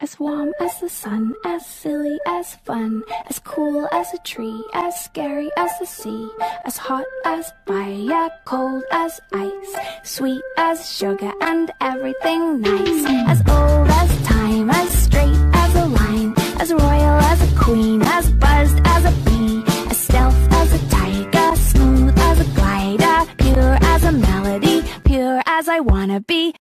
As warm as the sun, as silly as fun, as cool as a tree, as scary as the sea, as hot as fire, cold as ice, sweet as sugar and everything nice. As old as time, as straight as a line, as royal as a queen, as buzzed as a bee, as stealth as a tiger, smooth as a glider, pure as a melody, pure as I wanna be.